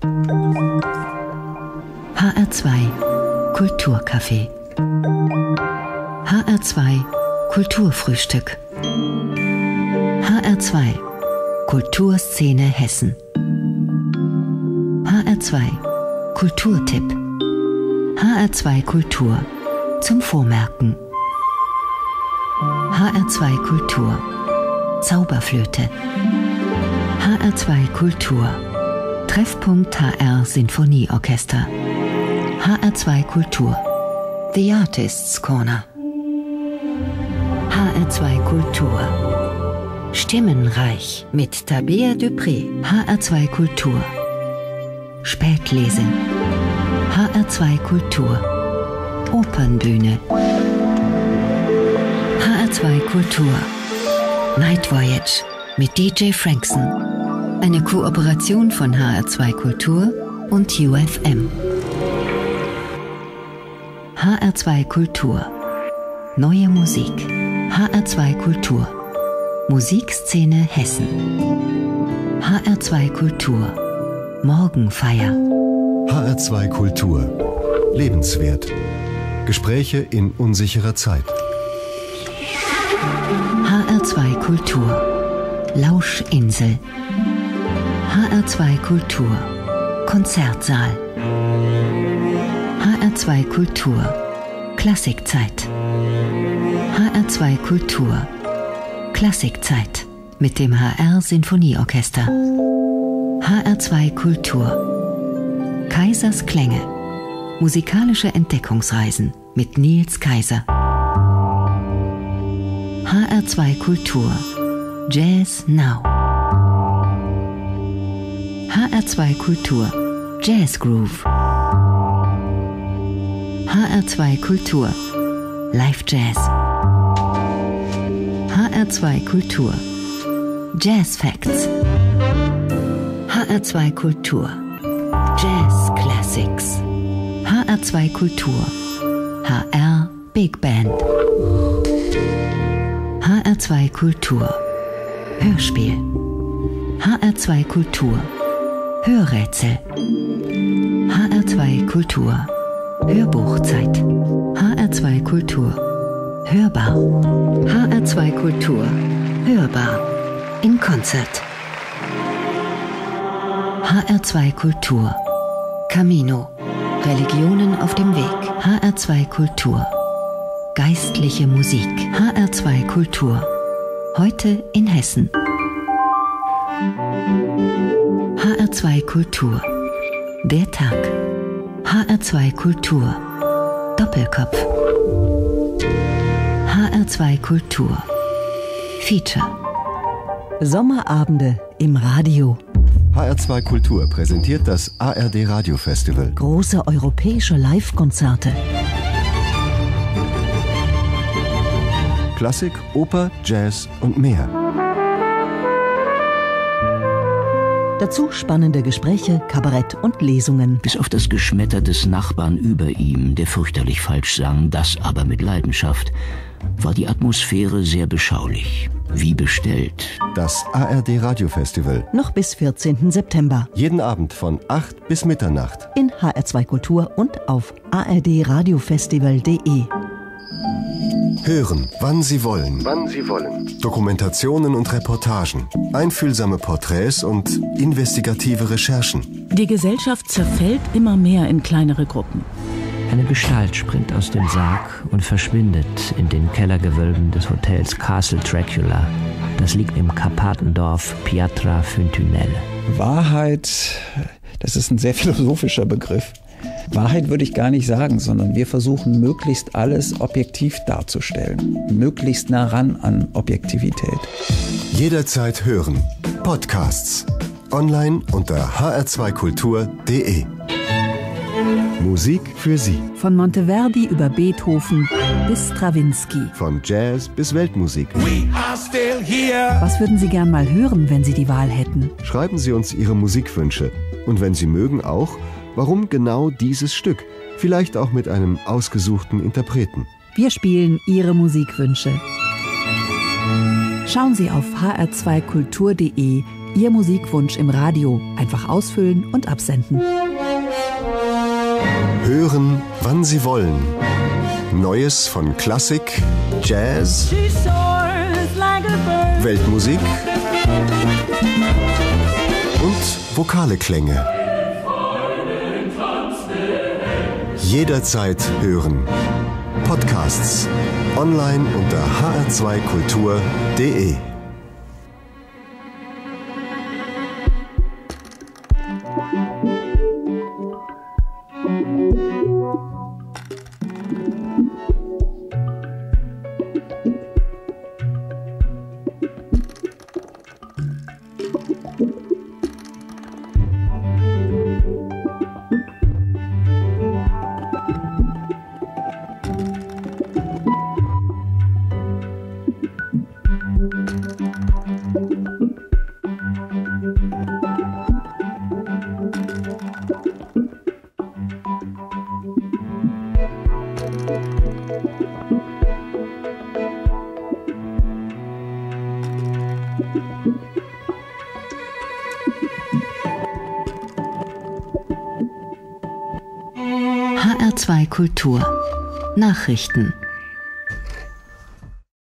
HR2 Kulturcafé. HR2 Kulturfrühstück. HR2 Kulturszene Hessen. HR2 Kulturtipp. HR2 Kultur zum Vormerken. HR2 Kultur Zauberflöte. HR2 Kultur Treffpunkt HR Sinfonieorchester. HR2 Kultur The Artists Corner. HR2 Kultur Stimmenreich mit Tabea Dupré. HR2 Kultur Spätlese. HR2 Kultur Opernbühne. HR2 Kultur Night Voyage mit DJ Frankson. Eine Kooperation von HR2 Kultur und UFM. HR2 Kultur Neue Musik. HR2 Kultur Musikszene Hessen. HR2 Kultur Morgenfeier. HR2 Kultur Lebenswert. Gespräche in unsicherer Zeit. HR2 Kultur Lauschinsel. HR2 Kultur Konzertsaal. HR2 Kultur Klassikzeit. HR2 Kultur Klassikzeit mit dem HR Sinfonieorchester. HR2 Kultur Kaisers Klänge. Musikalische Entdeckungsreisen mit Nils Kaiser. HR2 Kultur Jazz Now. HR2 Kultur Jazz Groove. HR2 Kultur Live Jazz. HR2 Kultur Jazz Facts. HR2 Kultur Jazz Classics. HR2 Kultur HR Big Band. HR2 Kultur Hörspiel. HR2 Kultur Hörrätsel. HR2 Kultur Hörbuchzeit. HR2 Kultur Hörbar. HR2 Kultur Hörbar in Konzert. HR2 Kultur Camino. Religionen auf dem Weg. HR2 Kultur Geistliche Musik. HR2 Kultur heute in Hessen. HR2 Kultur Der Tag. HR2 Kultur Doppelkopf. HR2 Kultur Feature. Sommerabende im Radio. HR2 Kultur präsentiert das ARD Radio Festival. Große europäische Live-Konzerte. Klassik, Oper, Jazz und mehr. Dazu spannende Gespräche, Kabarett und Lesungen. Bis auf das Geschmetter des Nachbarn über ihm, der fürchterlich falsch sang, das aber mit Leidenschaft, war die Atmosphäre sehr beschaulich. Wie bestellt. Das ARD Radio Festival. Noch bis 14. September. Jeden Abend von 8 bis Mitternacht. In HR2 Kultur und auf ardradiofestival.de. Hören, wann Sie wollen. Wann Sie wollen. Dokumentationen und Reportagen, einfühlsame Porträts und investigative Recherchen. Die Gesellschaft zerfällt immer mehr in kleinere Gruppen. Eine Gestalt springt aus dem Sarg und verschwindet in den Kellergewölben des Hotels Castle Dracula. Das liegt im Karpatendorf Piatra Fontenelle. Wahrheit, das ist ein sehr philosophischer Begriff. Wahrheit würde ich gar nicht sagen, sondern wir versuchen möglichst alles objektiv darzustellen. Möglichst nah ran an Objektivität. Jederzeit hören. Podcasts. Online unter hr2kultur.de. Musik für Sie. Von Monteverdi über Beethoven bis Strawinsky. Von Jazz bis Weltmusik. Was würden Sie gern mal hören, wenn Sie die Wahl hätten? Schreiben Sie uns Ihre Musikwünsche. Und wenn Sie mögen auch, warum genau dieses Stück? Vielleicht auch mit einem ausgesuchten Interpreten. Wir spielen Ihre Musikwünsche. Schauen Sie auf hr2kultur.de, Ihr Musikwunsch im Radio. Einfach ausfüllen und absenden. Hören, wann Sie wollen. Neues von Klassik, Jazz, Weltmusik und vokale Klänge. Jederzeit hören. Podcasts online unter hr2kultur.de. HR2 Kultur. Nachrichten